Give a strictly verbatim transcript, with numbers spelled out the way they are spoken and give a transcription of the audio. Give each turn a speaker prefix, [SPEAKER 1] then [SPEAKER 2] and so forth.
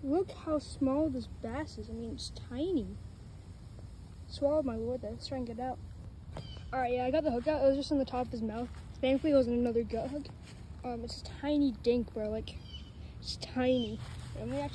[SPEAKER 1] Look how small this bass is. I mean, it's tiny. Swallowed my lord, let's try and get it out. All right, yeah, I got the hook out. It was just on the top of his mouth. Thankfully, it wasn't another gut hook. Um, it's a tiny dink, bro. Like, it's tiny. And we actually